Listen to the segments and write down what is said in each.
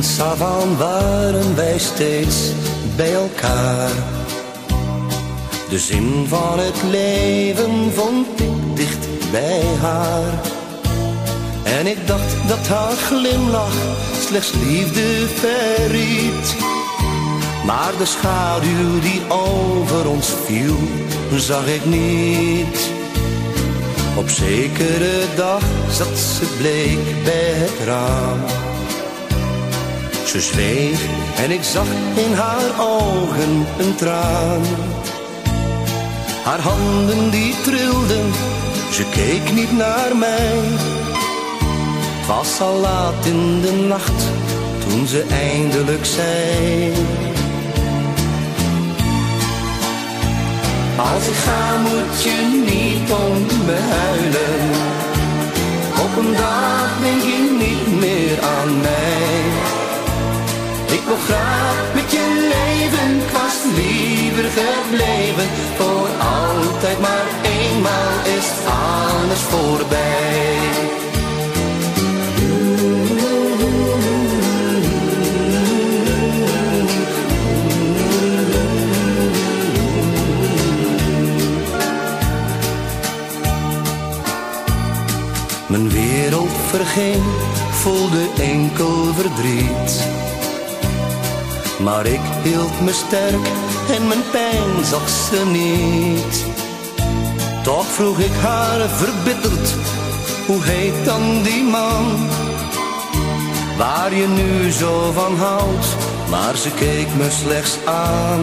S'avonds waren wij steeds bij elkaar. De zin van het leven vond ik dicht bij haar. En ik dacht dat haar glimlach slechts liefde verried. Maar de schaduw die over ons viel, zag ik niet. Op zekere dag zat ze bleek bij het raam. Ze zweeg en ik zag in haar ogen een traan. Haar handen die trilden, ze keek niet naar mij. Het was al laat in de nacht, toen ze eindelijk zei: als ik ga moet je niet om me huilen. Op een dag denk je niet meer aan mij. Ik wil graag met je leven, ik was liever gebleven. Voor altijd, maar eenmaal is alles voorbij. Mijn wereld verging, voelde enkel verdriet. Maar ik hield me sterk en mijn pijn zag ze niet. Toch vroeg ik haar verbitterd: hoe heet dan die man waar je nu zo van houdt? Maar ze keek me slechts aan.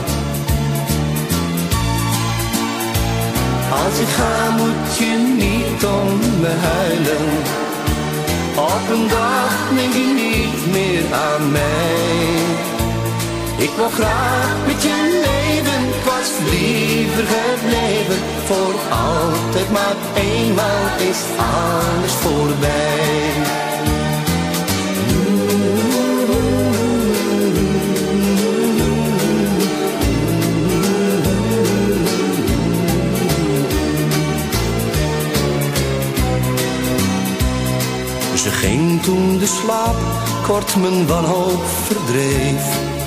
Als ik ga moet je niet om me huilen. Op een dag denk je niet meer aan mij. Ik wil graag met je leven, ik was liever gebleven. Voor altijd, maar eenmaal is alles voorbij. Ze ging toen de slaap kort mijn wanhoop verdreef.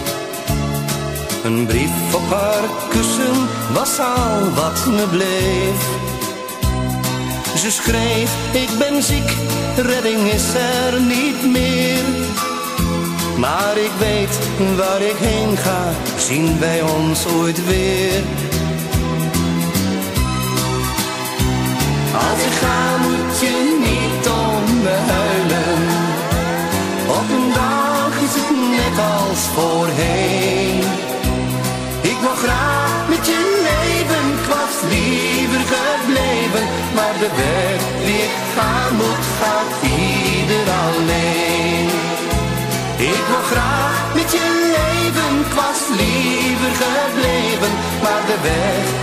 Een brief op haar kussen was al wat me bleef. Ze schreef: ik ben ziek, redding is er niet meer. Maar ik weet waar ik heen ga, zien wij ons ooit weer. Als ik ga moet je niet om me huilen. Op een dag is het net als voorheen. Ik wil graag met je leven, ik was liever gebleven. Maar de weg die ik gaan moet, gaat ieder alleen. Ik wil graag met je leven, ik was liever gebleven. Maar de weg